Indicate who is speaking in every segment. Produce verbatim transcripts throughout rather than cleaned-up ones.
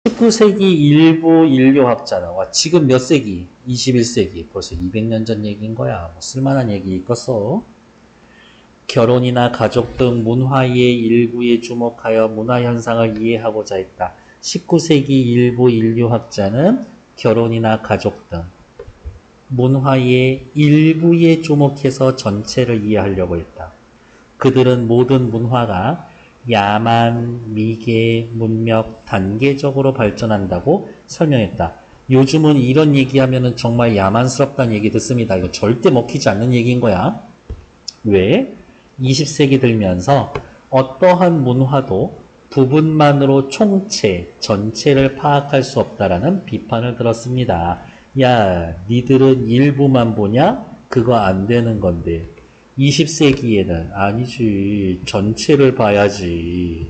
Speaker 1: 십구 세기 일부 인류학자다. 와, 지금 몇 세기? 이십일 세기. 벌써 이백 년 전 얘기인 거야. 뭐 쓸만한 얘기 있겠어? 결혼이나 가족 등 문화의 일부에 주목하여 문화현상을 이해하고자 했다. 십구 세기 일부 인류학자는 결혼이나 가족 등 문화의 일부에 주목해서 전체를 이해하려고 했다. 그들은 모든 문화가 야만, 미개, 문명, 단계적으로 발전한다고 설명했다. 요즘은 이런 얘기하면 정말 야만스럽다는 얘기 듣습니다. 이거 절대 먹히지 않는 얘기인 거야. 왜? 이십 세기 들면서 어떠한 문화도 부분만으로 총체, 전체를 파악할 수 없다라는 비판을 들었습니다. 야, 니들은 일부만 보냐? 그거 안 되는 건데. 이십 세기에는 아니지. 전체를 봐야지.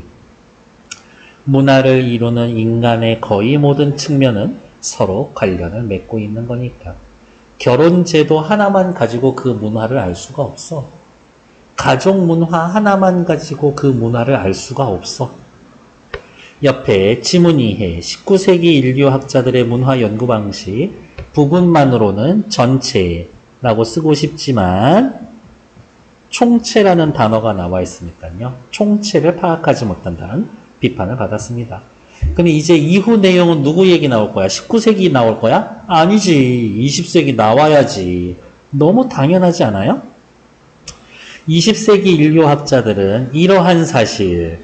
Speaker 1: 문화를 이루는 인간의 거의 모든 측면은 서로 관련을 맺고 있는 거니까. 결혼 제도 하나만 가지고 그 문화를 알 수가 없어. 가족 문화 하나만 가지고 그 문화를 알 수가 없어. 옆에 지문이해 십구 세기 인류학자들의 문화 연구 방식 부분만으로는 전체라고 쓰고 싶지만 총체라는 단어가 나와 있으니까요. 총체를 파악하지 못한다는 비판을 받았습니다. 그럼 이제 이후 내용은 누구 얘기 나올 거야? 십구 세기 나올 거야? 아니지. 이십 세기 나와야지. 너무 당연하지 않아요? 이십 세기 인류학자들은 이러한 사실,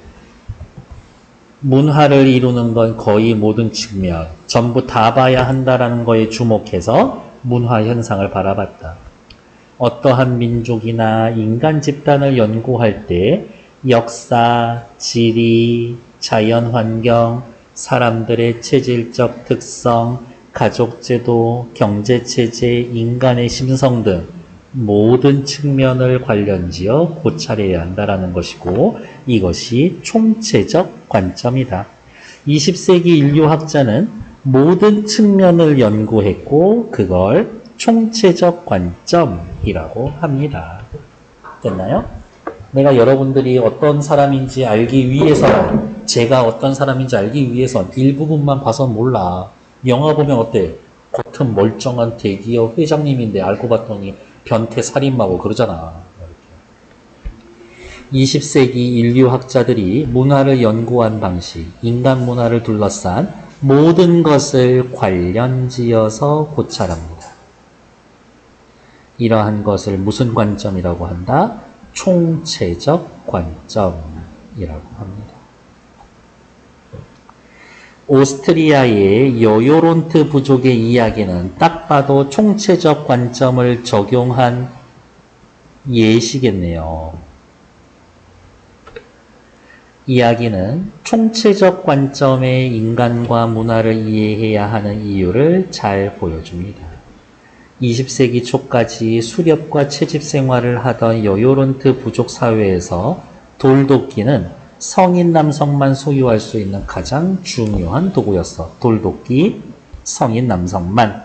Speaker 1: 문화를 이루는 건 거의 모든 측면, 전부 다 봐야 한다라는 거에 주목해서 문화 현상을 바라봤다. 어떠한 민족이나 인간 집단을 연구할 때 역사, 지리, 자연환경, 사람들의 체질적 특성, 가족제도, 경제체제, 인간의 심성 등 모든 측면을 관련지어 고찰해야 한다는 것이고 이것이 총체적 관점이다. 이십 세기 인류학자는 모든 측면을 연구했고 그걸 총체적 관점이라고 합니다. 됐나요? 내가 여러분들이 어떤 사람인지 알기 위해서는 제가 어떤 사람인지 알기 위해선 일부분만 봐서 몰라. 영화 보면 어때? 겉은 멀쩡한 대기업 회장님인데 알고 봤더니 변태 살인마고 그러잖아. 이십 세기 인류학자들이 문화를 연구한 방식, 인간 문화를 둘러싼 모든 것을 관련지어서 고찰합니다. 이러한 것을 무슨 관점이라고 한다? 총체적 관점이라고 합니다. 오스트리아의 여요론트 부족의 이야기는 딱 봐도 총체적 관점을 적용한 예시겠네요. 이야기는 총체적 관점의 인간과 문화를 이해해야 하는 이유를 잘 보여줍니다. 이십 세기 초까지 수렵과 채집 생활을 하던 여요론트 부족 사회에서 돌도끼는 성인 남성만 소유할 수 있는 가장 중요한 도구였어. 돌도끼, 성인 남성만.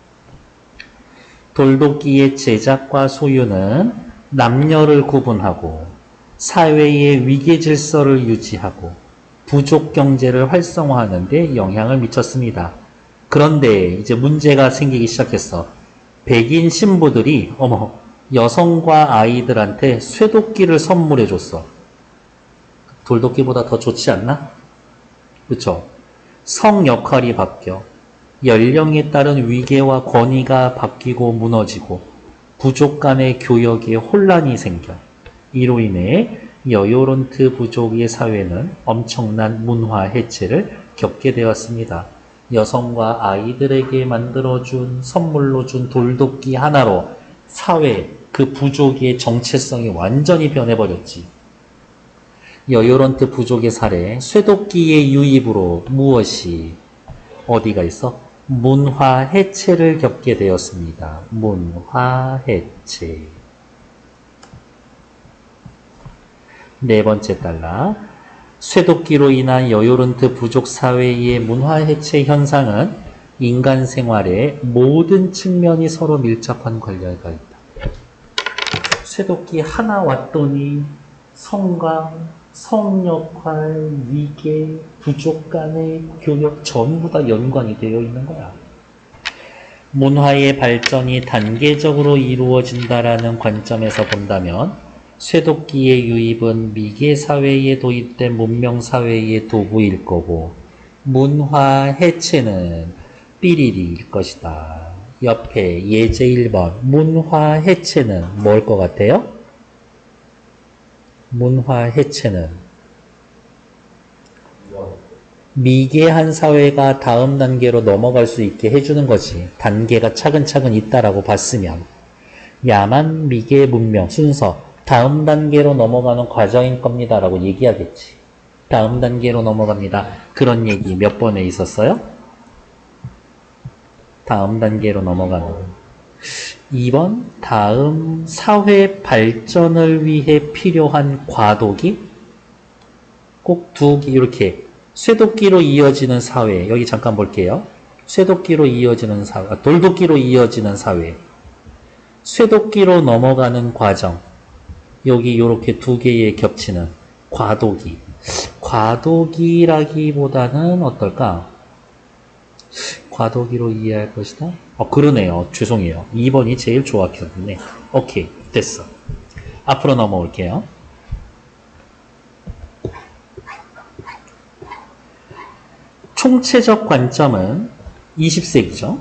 Speaker 1: 돌도끼의 제작과 소유는 남녀를 구분하고 사회의 위계 질서를 유지하고 부족 경제를 활성화하는 데 영향을 미쳤습니다. 그런데 이제 문제가 생기기 시작했어. 백인 신부들이 어머 여성과 아이들한테 쇠도끼를 선물해 줬어. 돌도끼보다 더 좋지 않나? 그렇죠? 성 역할이 바뀌어 연령에 따른 위계와 권위가 바뀌고 무너지고 부족 간의 교역에 혼란이 생겨 이로 인해 여요론트 부족의 사회는 엄청난 문화 해체를 겪게 되었습니다. 여성과 아이들에게 만들어준 선물로 준 돌도끼 하나로 사회, 그 부족의 정체성이 완전히 변해버렸지. 여요론트 부족의 사례, 쇠도끼의 유입으로 무엇이 어디가 있어? 문화 해체를 겪게 되었습니다. 문화 해체. 네 번째 달라. 쇠도끼로 인한 여요론트 부족 사회의 문화 해체 현상은 인간 생활의 모든 측면이 서로 밀접한 관련가 있다. 쇠도끼 하나 왔더니 성강, 성역할, 위계, 부족 간의 교역 전부 다 연관이 되어 있는 거야. 문화의 발전이 단계적으로 이루어진다라는 관점에서 본다면 쇠도끼의 유입은 미개 사회에 도입된 문명 사회의 도구일 거고 문화 해체는 삐리리일 것이다. 옆에 예제 일 번 문화 해체는 뭘 것 같아요? 문화 해체는 미개한 사회가 다음 단계로 넘어갈 수 있게 해주는 거지. 단계가 차근차근 있다라고 봤으면 야만 미개 문명 순서 다음 단계로 넘어가는 과정인 겁니다 라고 얘기하겠지. 다음 단계로 넘어갑니다. 그런 얘기 몇 번에 있었어요? 다음 단계로 넘어가는 이 번 다음 사회 발전을 위해 필요한 과도기 꼭 두 개 이렇게 쇠도끼로 이어지는 사회 여기 잠깐 볼게요. 쇠도끼로 이어지는 사회 아, 돌도끼로 이어지는 사회 쇠도끼로 넘어가는 과정 여기 이렇게 두 개의 겹치는 과도기 과도기라기보다는 어떨까? 과도기로 이해할 것이다? 어, 그러네요. 죄송해요. 이 번이 제일 정확했네. 오케이, 됐어. 앞으로 넘어올게요. 총체적 관점은 이십 세기죠.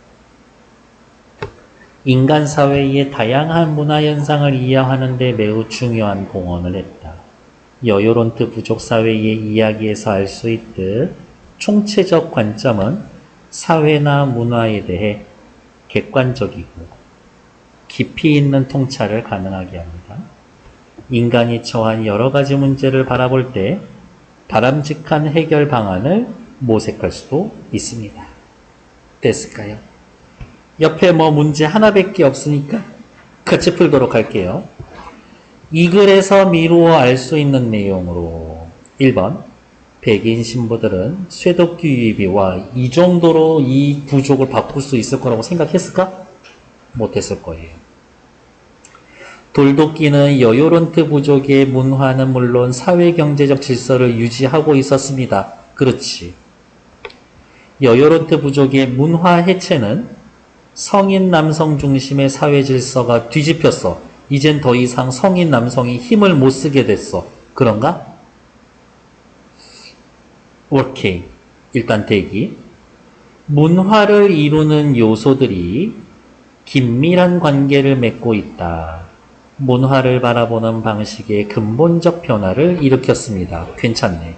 Speaker 1: 인간 사회의 다양한 문화 현상을 이해하는 데 매우 중요한 공헌을 했다. 여요론트 부족 사회의 이야기에서 알 수 있듯 총체적 관점은 사회나 문화에 대해 객관적이고 깊이 있는 통찰을 가능하게 합니다. 인간이 처한 여러 가지 문제를 바라볼 때 바람직한 해결 방안을 모색할 수도 있습니다. 됐을까요? 옆에 뭐 문제 하나밖에 없으니까 같이 풀도록 할게요. 이 글에서 미루어 알 수 있는 내용으로 일 번 백인 신부들은 쇠도끼 유입이 와 이 정도로 이 부족을 바꿀 수 있을 거라고 생각했을까? 못했을 거예요. 돌도끼는 여요론트 부족의 문화는 물론 사회경제적 질서를 유지하고 있었습니다. 그렇지. 여요론트 부족의 문화 해체는 성인 남성 중심의 사회 질서가 뒤집혔어. 이젠 더 이상 성인 남성이 힘을 못 쓰게 됐어. 그런가? 오케이. 일단 대기. 문화를 이루는 요소들이 긴밀한 관계를 맺고 있다. 문화를 바라보는 방식의 근본적 변화를 일으켰습니다. 괜찮네.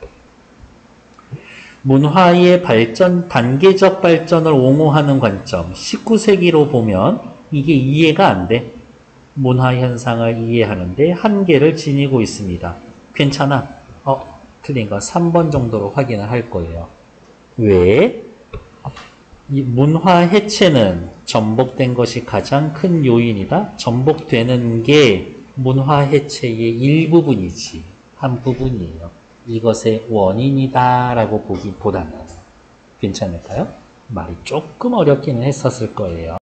Speaker 1: 문화의 발전, 단계적 발전을 옹호하는 관점. 십구 세기로 보면 이게 이해가 안 돼. 문화 현상을 이해하는데 한계를 지니고 있습니다. 괜찮아. 어, 틀린 거 삼 번 정도로 확인을 할 거예요. 왜? 이 문화 해체는 전복된 것이 가장 큰 요인이다. 전복되는 게 문화 해체의 일부분이지. 한 부분이에요. 이것의 원인이다 라고 보기보다는 괜찮을까요? 말이 조금 어렵기는 했었을 거예요.